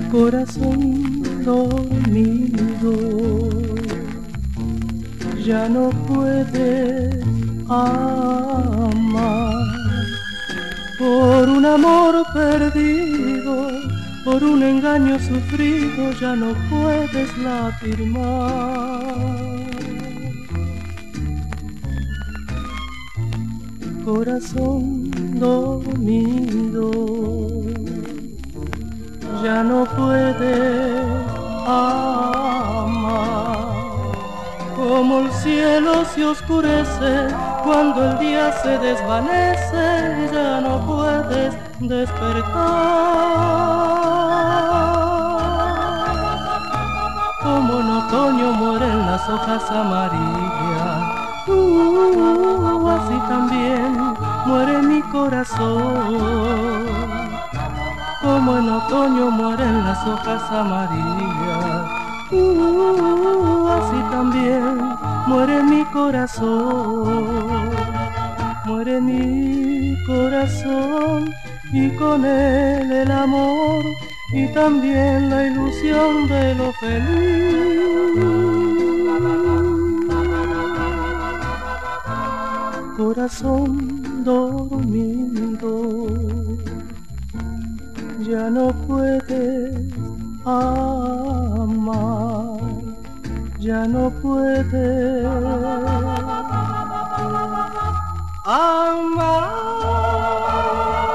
Corazón dormido, ya no puedes amar. Por un amor perdido, por un engaño sufrido, ya no puedes latir más. Corazón dormido, ya no puedes amar. Como el cielo se oscurece cuando el día se desvanece, ya no puedes despertar. Como en otoño mueren las hojas amarillas, así también muere mi corazón. Como en otoño mueren las hojas amarillas, así también muere mi corazón. Muere mi corazón y con él el amor y también la ilusión de lo feliz. Corazón dormido, ya no puedes amar, ya no puedes amar.